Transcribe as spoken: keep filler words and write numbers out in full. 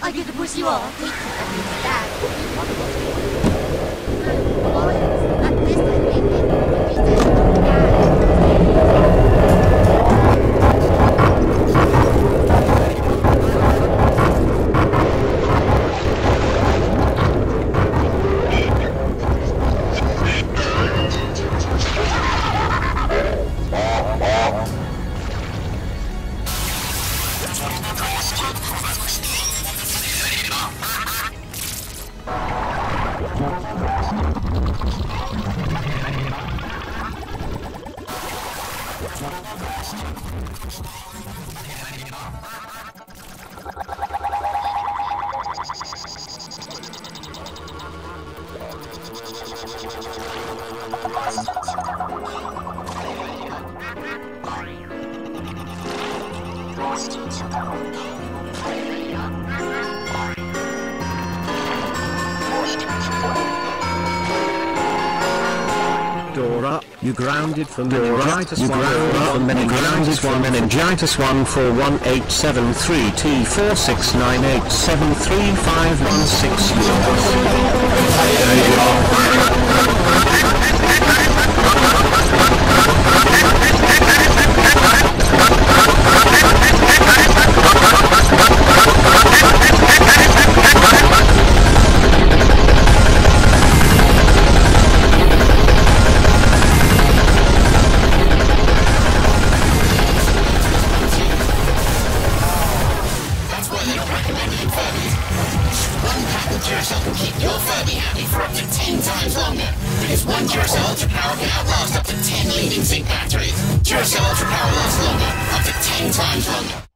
I get to push you off. That. Not this time, Dora, you grounded for meningitis you one grounded for meningitis one meningitis one four one eight seven three T four six nine eight seven three five one six Duracell can keep your Furby happy for up to ten times longer. Because one Duracell Ultra Power can outlast up to ten leading zinc batteries. Duracell Ultra Power lasts longer, up to ten times longer.